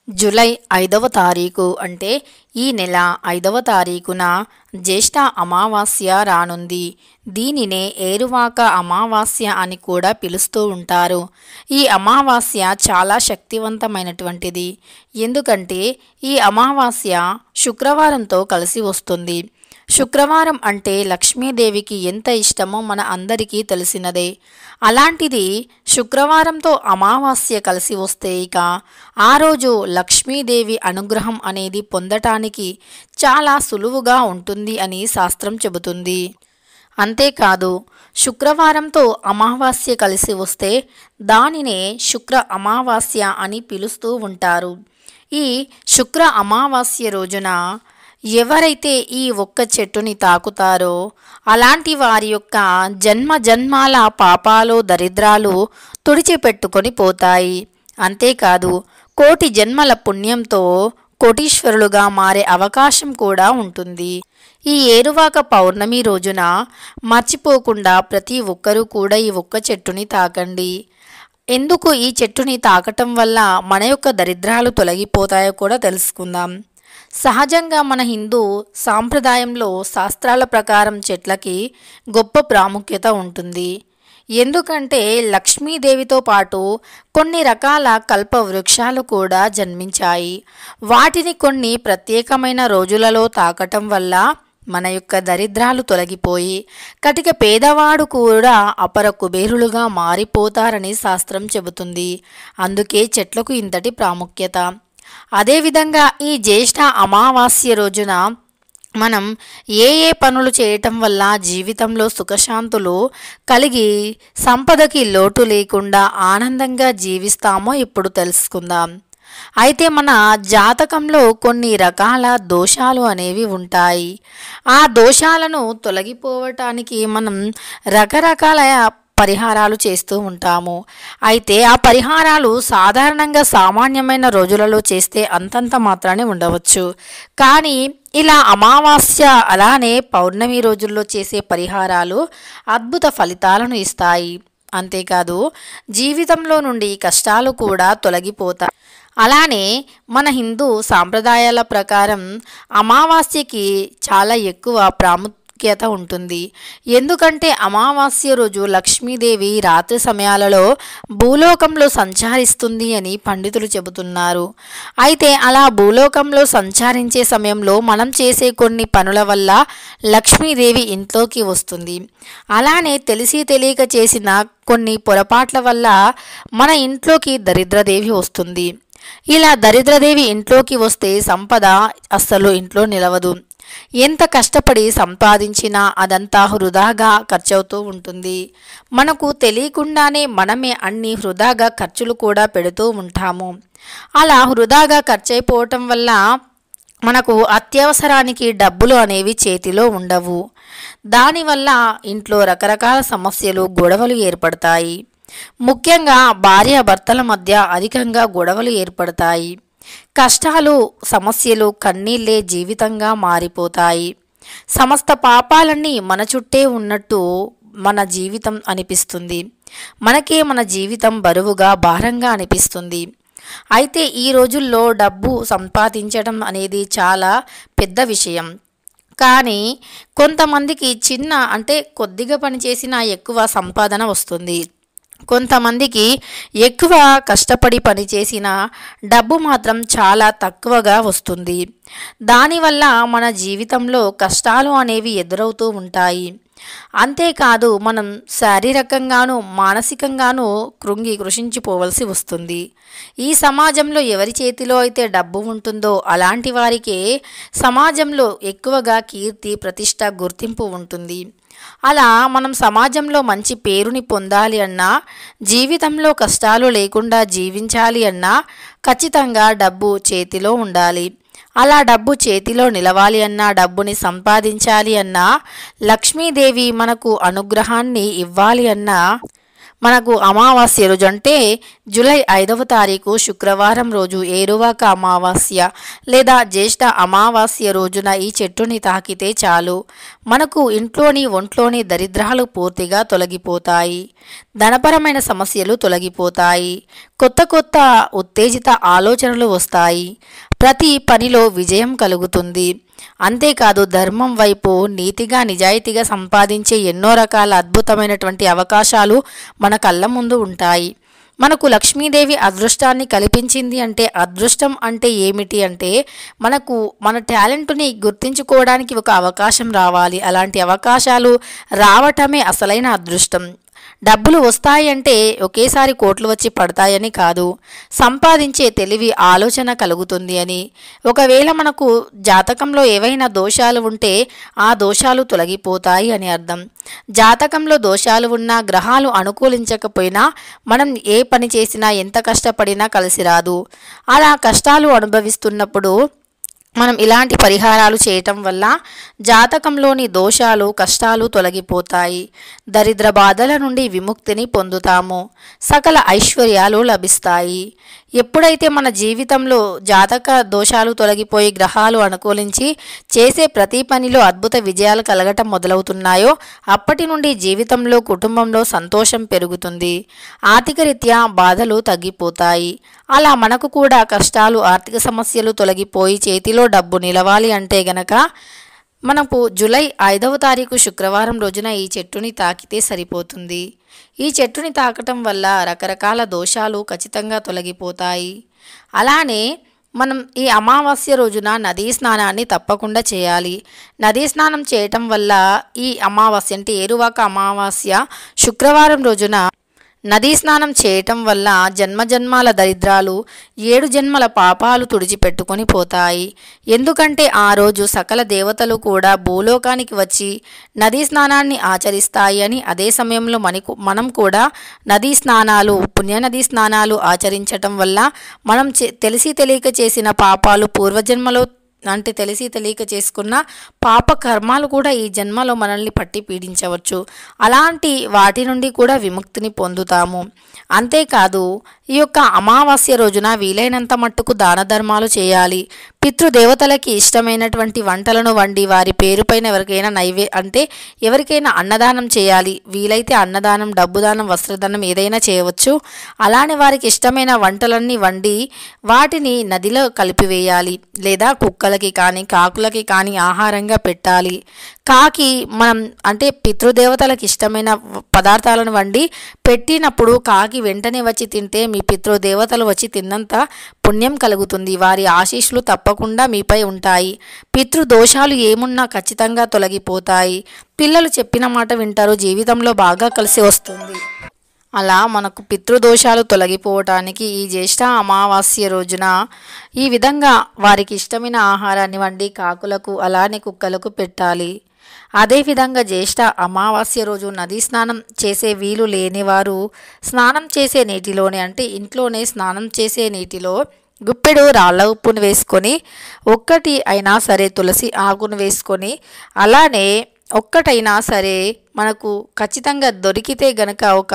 July 5వ తారీఖు అంటే ఈ నెల 5వ తారీఖున జ్యేష్ఠ అమావాస్య రానుంది. దీనినే ఏరువాక అమావాస్య అని కూడా పిలుస్తూ ఉంటారు. ఈ అమావాస్య చాలా శక్తివంతమైనటువంటిది. ఎందుకంటే ఈ అమావాస్య శుక్రవారంతో కలిసి వస్తుంది. శుక్రవారం అంటే లక్ష్మీదేవికి ఎంత ఇష్టమో మన అందరికీ తెలిసినదే. అలాంటిది శుక్రవారంతో అమావాస్య కలిసి వస్తే ఇక ఆ రోజు లక్ష్మీదేవి అనుగ్రహం అనేది పొందటానికి చాలా సులువుగా ఉంటుంది అని శాస్త్రం చెబుతుంది. అంతేకాదు శుక్రవారంతో అమావాస్య కలిసి వస్తే దానినే శుక్ర అమావాస్య అని పిలుస్తూ ఉంటారు. ఈ శుక్ర అమావాస్య రోజున ఎవరైతే ఈ ఒక్క చెట్టుని తాకుతారో అలాంటి వారి యొక్క జన్మ జన్మాల పాపాలు దరిద్రాలు తుడిచిపెట్టుకొని పోతాయి. అంతేకాదు కోటి జన్మల పుణ్యంతో కోటీశ్వరులుగా మారే అవకాశం కూడా ఉంటుంది. ఈ ఏరువాక పౌర్ణమి రోజున మర్చిపోకుండా ప్రతి ఒక్కరూ కూడా ఈ ఒక్క చెట్టుని తాకండి. ఎందుకు ఈ చెట్టుని తాకటం వల్ల మన యొక్క దరిద్రాలు తొలగిపోతాయో కూడా తెలుసుకుందాం. సహజంగా మన హిందూ సాంప్రదాయంలో శాస్త్రాల ప్రకారం చెట్లకి గొప్ప ప్రాముఖ్యత ఉంటుంది. ఎందుకంటే లక్ష్మీదేవితో పాటు కొన్ని రకాల కల్ప వృక్షాలు కూడా జన్మించాయి. వాటిని కొన్ని ప్రత్యేకమైన రోజులలో తాకటం వల్ల మన యొక్క దరిద్రాలు తొలగిపోయి కటిక పేదవాడు కూడా అపర కుబేరులుగా మారిపోతారని శాస్త్రం చెబుతుంది. అందుకే చెట్లకు ఇంతటి ప్రాముఖ్యత. అదేవిధంగా ఈ జ్యేష్ఠ అమావాస్య రోజున మనం ఏ పనులు చేయటం వల్ల జీవితంలో సుఖశాంతులు కలిగి సంపదకి లోటు లేకుండా ఆనందంగా జీవిస్తామో ఇప్పుడు తెలుసుకుందాం. అయితే మన జాతకంలో కొన్ని రకాల దోషాలు అనేవి ఉంటాయి. ఆ దోషాలను తొలగిపోవటానికి మనం రకరకాల పరిహారాలు చేస్తూ ఉంటాము. అయితే ఆ పరిహారాలు సాధారణంగా సామాన్యమైన రోజులలో చేస్తే అంతంత మాత్రానే ఉండవచ్చు. కానీ ఇలా అమావాస్య అలానే పౌర్ణమి రోజుల్లో చేసే పరిహారాలు అద్భుత ఫలితాలను ఇస్తాయి. అంతేకాదు జీవితంలో నుండి కష్టాలు కూడా తొలగిపోతాయి. అలానే మన హిందూ సాంప్రదాయాల ప్రకారం అమావాస్యకి చాలా ఎక్కువ ప్రాముఖ్యత ఉంటుంది. ఎందుకంటే అమావాస్య రోజు లక్ష్మీదేవి రాత్రి సమయాలలో భూలోకంలో సంచరిస్తుంది అని పండితులు చెబుతున్నారు. అయితే అలా భూలోకంలో సంచరించే సమయంలో మనం చేసే కొన్ని పనుల వల్ల లక్ష్మీదేవి ఇంట్లోకి వస్తుంది. అలానే తెలిసి తెలియక చేసిన కొన్ని పొరపాట్ల వల్ల మన ఇంట్లోకి దరిద్రదేవి వస్తుంది. ఇలా దరిద్రదేవి ఇంట్లోకి వస్తే సంపద అస్సలు ఇంట్లో నిలవదు. ఎంత కష్టపడి సంపాదించినా అదంతా వృధాగా ఖర్చవుతూ ఉంటుంది. మనకు తెలియకుండానే మనమే అన్ని వృధాగా ఖర్చులు కూడా పెడుతూ ఉంటాము. అలా వృధాగా ఖర్చయిపోవటం వల్ల మనకు అత్యవసరానికి డబ్బులు అనేవి చేతిలో ఉండవు. దానివల్ల ఇంట్లో రకరకాల సమస్యలు గొడవలు ఏర్పడతాయి. ముఖ్యంగా భార్యాభర్తల మధ్య అధికంగా గొడవలు ఏర్పడతాయి. కష్టాలు సమస్యలు కన్నీళ్ళే జీవితంగా మారిపోతాయి. సమస్త పాపాలన్నీ మన చుట్టే ఉన్నట్టు మన జీవితం అనిపిస్తుంది. మనకే మన జీవితం బరువుగా భారంగా అనిపిస్తుంది. అయితే ఈ రోజుల్లో డబ్బు సంపాదించడం అనేది చాలా పెద్ద విషయం. కానీ కొంతమందికి చిన్న అంటే కొద్దిగా పనిచేసినా ఎక్కువ సంపాదన వస్తుంది. కొంతమందికి ఎక్కువ కష్టపడి పనిచేసిన డబ్బు మాత్రం చాలా తక్కువగా వస్తుంది. దానివల్ల మన జీవితంలో కష్టాలు అనేవి ఎదురవుతూ ఉంటాయి. అంతేకాదు మనం శారీరకంగాను మానసికంగాను కృషించిపోవలసి వస్తుంది. ఈ సమాజంలో ఎవరి చేతిలో అయితే డబ్బు ఉంటుందో అలాంటి వారికే సమాజంలో ఎక్కువగా కీర్తి ప్రతిష్ట గుర్తింపు ఉంటుంది. అలా మనం సమాజంలో మంచి పేరుని పొందాలి అన్నా జీవితంలో కష్టాలు లేకుండా జీవించాలి అన్నా ఖచ్చితంగా డబ్బు చేతిలో ఉండాలి. అలా డబ్బు చేతిలో నిలవాలి అన్నా డబ్బుని సంపాదించాలి అన్నా లక్ష్మీదేవి మనకు అనుగ్రహాన్ని ఇవ్వాలి అన్నా మనకు అమావాస్య రోజు అంటే జూలై 5వ తారీఖు శుక్రవారం రోజు ఏరువాక అమావాస్య లేదా జ్యేష్ఠ అమావాస్య రోజున ఈ చెట్టుని తాకితే చాలు మనకు ఇంట్లోని ఒంట్లోని దరిద్రాలు పూర్తిగా తొలగిపోతాయి, ధనపరమైన సమస్యలు తొలగిపోతాయి, కొత్త కొత్త ఉత్తేజిత ఆలోచనలు వస్తాయి, ప్రతి పనిలో విజయం కలుగుతుంది. అంతేకాదు ధర్మం వైపు నీతిగా నిజాయితీగా సంపాదించే ఎన్నో రకాల అద్భుతమైనటువంటి అవకాశాలు మన కళ్ళ ముందు ఉంటాయి. మనకు లక్ష్మీదేవి అదృష్టాన్ని కల్పించింది అంటే అదృష్టం అంటే ఏమిటి అంటే మనకు మన టాలెంట్ని గుర్తించుకోవడానికి ఒక అవకాశం రావాలి. అలాంటి అవకాశాలు రావటమే అసలైన అదృష్టం. డబ్బులు వస్తాయి అంటే ఒకేసారి కోట్లు వచ్చి పడతాయని కాదు, సంపాదించే తెలివి ఆలోచన కలుగుతుంది అని. ఒకవేళ మనకు జాతకంలో ఏవైనా దోషాలు ఉంటే ఆ దోషాలు తొలగిపోతాయి అని అర్థం. జాతకంలో దోషాలు ఉన్నా, గ్రహాలు అనుకూలించకపోయినా మనం ఏ పని చేసినా ఎంత కష్టపడినా కలిసి రాదు. అలా కష్టాలు అనుభవిస్తున్నప్పుడు మనం ఇలాంటి పరిహారాలు చేయటం వల్ల జాతకంలోని దోషాలు కష్టాలు తొలగిపోతాయి, దరిద్ర బాధల నుండి విముక్తిని పొందుతాము, సకల ఐశ్వర్యాలు లభిస్తాయి. ఎప్పుడైతే మన జీవితంలో జాతక దోషాలు తొలగిపోయి గ్రహాలు అనుకూలించి చేసే ప్రతి పనిలో అద్భుత విజయాలు కలగటం మొదలవుతున్నాయో అప్పటి నుండి జీవితంలో కుటుంబంలో సంతోషం పెరుగుతుంది, ఆర్థిక రీత్యా బాధలు తగ్గిపోతాయి. అలా మనకు కూడా కష్టాలు ఆర్థిక సమస్యలు తొలగిపోయి చేతిలో డబ్బు నిలవాలి అంటే గనక మనకు జూలై 5వ తారీఖు శుక్రవారం రోజున ఈ చెట్టుని తాకితే సరిపోతుంది. ఈ చెట్టుని తాకటం వల్ల రకరకాల దోషాలు ఖచ్చితంగా తొలగిపోతాయి. అలానే మనం ఈ అమావాస్య రోజున నదీ స్నానాన్ని తప్పకుండా చేయాలి. నదీ స్నానం చేయటం వల్ల ఈ అమావాస్య అంటే ఏరువాక అమావాస్య శుక్రవారం రోజున నదీ స్నానం చేయటం వల్ల జన్మజన్మాల దరిద్రాలు 7 జన్మల పాపాలు తుడిచిపెట్టుకొని పోతాయి. ఎందుకంటే ఆ రోజు సకల దేవతలు కూడా భూలోకానికి వచ్చి నదీ స్నానాన్ని ఆచరిస్తాయి అని. అదే సమయంలో మనం కూడా నదీ స్నానాలు, పుణ్యనదీ స్నానాలు ఆచరించటం వల్ల మనం తెలిసి తెలియక చేసిన పాపాలు పూర్వజన్మలో అంటే తెలిసి తెలియక చేసుకున్న పాప కర్మాలు కూడా ఈ జన్మలో మనల్ని పట్టి పీడించవచ్చు. అలాంటి వాటి నుండి కూడా విముక్తిని పొందుతాము. అంతేకాదు ఈ యొక్క అమావాస్య రోజున వీలైనంత మట్టుకు దాన ధర్మాలు చేయాలి. పితృదేవతలకి ఇష్టమైనటువంటి వంటలను వండి వారి పేరుపైన ఎవరికైనా అన్నదానం చేయాలి. వీలైతే అన్నదానం, డబ్బుదానం, వస్త్రదానం ఏదైనా చేయవచ్చు. అలానే వారికి ఇష్టమైన వంటలన్నీ వండి వాటిని నదిలో కలిపివేయాలి, లేదా కుక్కలకి కానీ కాకులకి కానీ ఆహారంగా పెట్టాలి. కాకి మనం అంటే పితృదేవతలకు ఇష్టమైన పదార్థాలను వండి పెట్టినప్పుడు కాకి వెంటనే వచ్చి తింటే మీ పితృదేవతలు వచ్చి తిన్నంత పుణ్యం కలుగుతుంది. వారి ఆశీస్సులు తప్పకుండా మీపై ఉంటాయి. పితృదోషాలు ఏమున్నా ఖచ్చితంగా తొలగిపోతాయి. పిల్లలు చెప్పిన మాట వింటారు, జీవితంలో బాగా కలిసి వస్తుంది. అలా మనకు పితృదోషాలు తొలగిపోవటానికి ఈ జ్యేష్ఠ అమావాస్య రోజున ఈ విధంగా వారికి ఇష్టమైన ఆహారాన్ని వండి కాకులకు అలానే కుక్కలకు పెట్టాలి. అదేవిధంగా జ్యేష్ఠ అమావాస్య రోజు నదీ స్నానం చేసే వీలు లేనివారు స్నానం చేసే నీటిలోనే అంటే ఇంట్లోనే స్నానం చేసే నీటిలో గుప్పెడు రాళ్ళ ఉప్పును వేసుకొని ఒక్కటి అయినా సరే తులసి ఆకును వేసుకొని అలానే ఒక్కటైనా సరే మనకు ఖచ్చితంగా దొరికితే గనక ఒక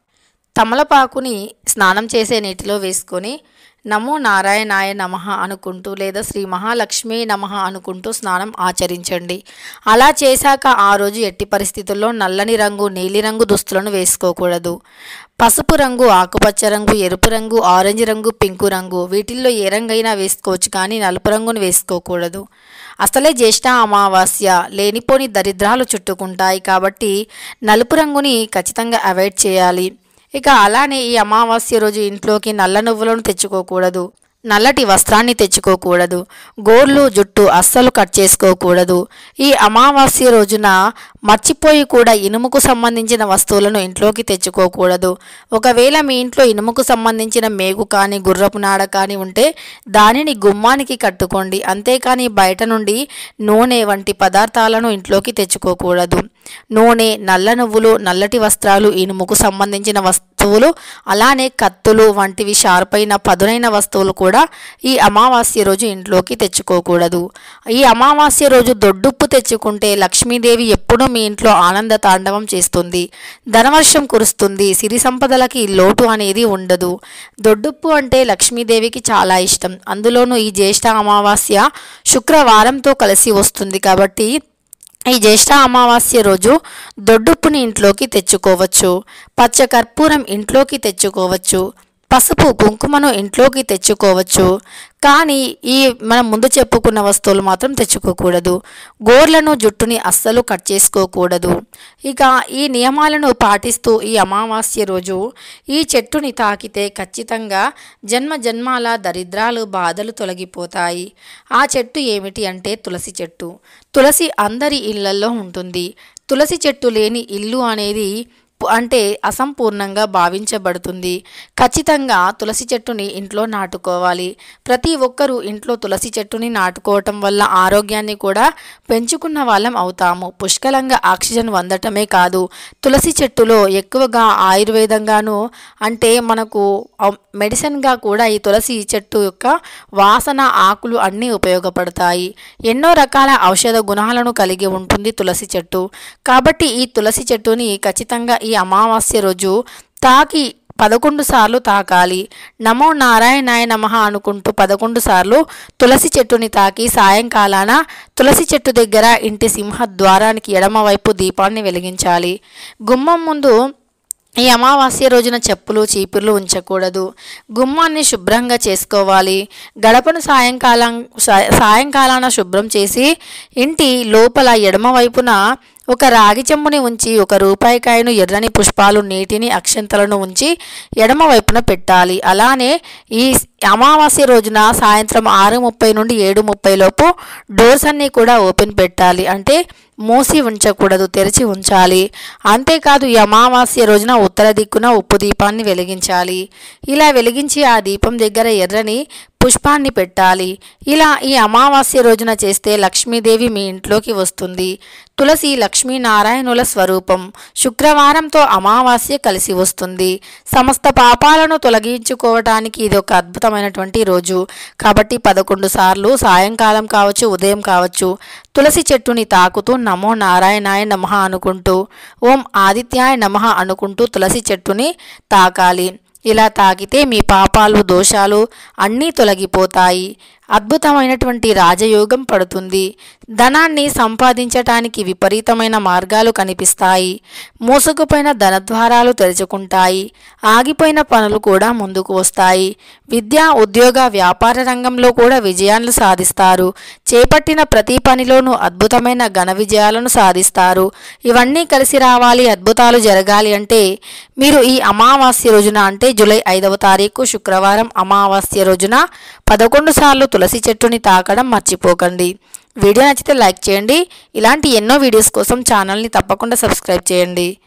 తమలపాకుని స్నానం చేసే నీటిలో వేసుకొని నమో నారాయణాయ నమః అనుకుంటూ లేదా శ్రీ మహాలక్ష్మీ నమః అనుకుంటూ స్నానం ఆచరించండి. అలా చేశాక ఆ రోజు ఎట్టి పరిస్థితుల్లో నల్లని రంగు, నీలిరంగు దుస్తులను వేసుకోకూడదు. పసుపు రంగు, ఆకుపచ్చ రంగు, ఎరుపు రంగు, ఆరెంజ్ రంగు, పింకు రంగు వీటిల్లో ఏ రంగైనా వేసుకోవచ్చు, కానీ నలుపు రంగును వేసుకోకూడదు. అసలే జ్యేష్ఠ అమావాస్య, లేనిపోని దరిద్రాలు చుట్టుకుంటాయి కాబట్టి నలుపు రంగుని ఖచ్చితంగా అవాయిడ్ చేయాలి. ఇక అలానే ఈ అమావాస్య రోజు ఇంట్లోకి నల్ల నువ్వులను తెచ్చుకోకూడదు, నల్లటి వస్త్రాన్ని తెచ్చుకోకూడదు, గోర్లు జుట్టు అస్సలు కట్ చేసుకోకూడదు. ఈ అమావాస్య రోజున మర్చిపోయి కూడా ఇనుముకు సంబంధించిన వస్తువులను ఇంట్లోకి తెచ్చుకోకూడదు. ఒకవేళ మీ ఇంట్లో ఇనుముకు సంబంధించిన మేకు కానీ గుర్రపు నాడ కానీ ఉంటే దానిని గుమ్మానికి కట్టుకోండి. అంతేకాని బయట నుండి నూనె వంటి పదార్థాలను ఇంట్లోకి తెచ్చుకోకూడదు. నూనె, నల్ల నువ్వులు, నల్లటి వస్త్రాలు, ఇనుముకు సంబంధించిన వస్తువులు అలానే కత్తులు వంటివి షార్పైన పదునైన వస్తువులు కూడా ఈ అమావాస్య రోజు ఇంట్లోకి తెచ్చుకోకూడదు. ఈ అమావాస్య రోజు దొడ్డుప్పు తెచ్చుకుంటే లక్ష్మీదేవి ఎప్పుడూ మీ ఇంట్లో ఆనంద తాండవం చేస్తుంది, ధనవర్షం కురుస్తుంది, సిరి సంపదలకి లోటు అనేది ఉండదు. దొడ్డుప్పు అంటే లక్ష్మీదేవికి చాలా ఇష్టం. అందులోనూ ఈ జ్యేష్ఠ అమావాస్య శుక్రవారంతో కలిసి వస్తుంది కాబట్టి ఈ జ్యేష్ఠ అమావాస్య రోజు దొడ్డుప్పుని ఇంట్లోకి తెచ్చుకోవచ్చు, పచ్చ కర్పూరం ఇంట్లోకి తెచ్చుకోవచ్చు, పసుపు కుంకుమను ఇంట్లోకి తెచ్చుకోవచ్చు. కానీ ఈ మనం ముందు చెప్పుకున్న వస్తువులు మాత్రం తెచ్చుకోకూడదు. గోర్లను జుట్టుని అస్సలు కట్ చేసుకోకూడదు. ఇక ఈ నియమాలను పాటిస్తూ ఈ అమావాస్య రోజు ఈ చెట్టుని తాకితే ఖచ్చితంగా జన్మ జన్మాల దరిద్రాలు బాధలు తొలగిపోతాయి. ఆ చెట్టు ఏమిటి అంటే తులసి చెట్టు. తులసి అందరి ఇళ్లల్లో ఉంటుంది. తులసి చెట్టు లేని ఇల్లు అనేది అంటే అసంపూర్ణంగా భావించబడుతుంది. ఖచ్చితంగా తులసి చెట్టుని ఇంట్లో నాటుకోవాలి. ప్రతి ఒక్కరూ ఇంట్లో తులసి చెట్టుని నాటుకోవటం వల్ల ఆరోగ్యాన్ని కూడా పెంచుకున్న వాళ్ళం అవుతాము. పుష్కలంగా ఆక్సిజన్ అందటమే కాదు, తులసి చెట్టులో ఎక్కువగా ఆయుర్వేదంగాను అంటే మనకు మెడిసిన్గా కూడా ఈ తులసి చెట్టు యొక్క వాసన ఆకులు అన్నీ ఉపయోగపడతాయి. ఎన్నో రకాల ఔషధ గుణాలను కలిగి ఉంటుంది తులసి చెట్టు. కాబట్టి ఈ తులసి చెట్టుని ఖచ్చితంగా ఈ అమావాస్య రోజు తాకి 11 సార్లు తాకాలి. నమో నారాయణాయ నమః అనుకుంటూ 11 సార్లు తులసి చెట్టుని తాకి సాయంకాలాన తులసి చెట్టు దగ్గర ఇంటి సింహద్వారానికి ఎడమవైపు దీపాన్ని వెలిగించాలి. గుమ్మం ముందు ఈ అమావాస్య రోజున చెప్పులు చీపుర్లు ఉంచకూడదు. గుమ్మాన్ని శుభ్రంగా చేసుకోవాలి. గడపను సాయంకాలాన శుభ్రం చేసి ఇంటి లోపల ఎడమవైపున ఒక రాగి చెంబుని ఉంచి 1 రూపాయికాయను, ఎర్రని పుష్పాలు, నీటిని, అక్షంతలను ఉంచి ఎడమ వైపున పెట్టాలి. అలానే ఈ అమావాస్య రోజున సాయంత్రం 6:30 నుండి 7:30 లోపు డోర్స్ అన్నీ కూడా ఓపెన్ పెట్టాలి. అంటే మూసి ఉంచకూడదు, తెరిచి ఉంచాలి. అంతేకాదు ఈ అమావాస్య రోజున ఉత్తర దిక్కున ఉప్పు దీపాన్ని వెలిగించాలి. ఇలా వెలిగించి ఆ దీపం దగ్గర ఎర్రని పుష్పాన్ని పెట్టాలి. ఇలా ఈ అమావాస్య రోజున చేస్తే లక్ష్మీదేవి మీ ఇంట్లోకి వస్తుంది. తులసి లక్ష్మీనారాయణుల స్వరూపం. శుక్రవారంతో అమావాస్య కలిసి వస్తుంది. సమస్త పాపాలను తొలగించుకోవటానికి ఇది ఒక అద్భుతమైనటువంటి రోజు. కాబట్టి 11 సార్లు సాయంకాలం కావచ్చు, ఉదయం కావచ్చు తులసి చెట్టుని తాకుతూ నమో నారాయణాయ నమః అనుకుంటూ, ఓం ఆదిత్యాయ నమః అనుకుంటూ తులసి చెట్టుని తాకాలి. ఇలా తాకితే మీ పాపాలు దోషాలు అన్నీ తొలగిపోతాయి. అద్భుతమైనటువంటి రాజయోగం పడుతుంది. ధనాన్ని సంపాదించటానికి విపరీతమైన మార్గాలు కనిపిస్తాయి. మూసుకుపోయిన ధనద్వారాలు తెరుచుకుంటాయి. ఆగిపోయిన పనులు కూడా ముందుకు వస్తాయి. విద్య, ఉద్యోగ, వ్యాపార రంగంలో కూడా విజయాలను సాధిస్తారు. చేపట్టిన ప్రతి పనిలోనూ అద్భుతమైన ఘన విజయాలను సాధిస్తారు. ఇవన్నీ కలిసి రావాలి, అద్భుతాలు జరగాలి అంటే మీరు ఈ అమావాస్య రోజున అంటే జూలై 5వ తారీఖు శుక్రవారం అమావాస్య రోజున 11 సార్లు తులసి చెట్టుని తాకడం మర్చిపోకండి. వీడియో నచ్చితే లైక్ చేయండి. ఇలాంటి ఎన్నో వీడియోస్ కోసం ఛానల్ని తప్పకుండా సబ్స్క్రైబ్ చేయండి.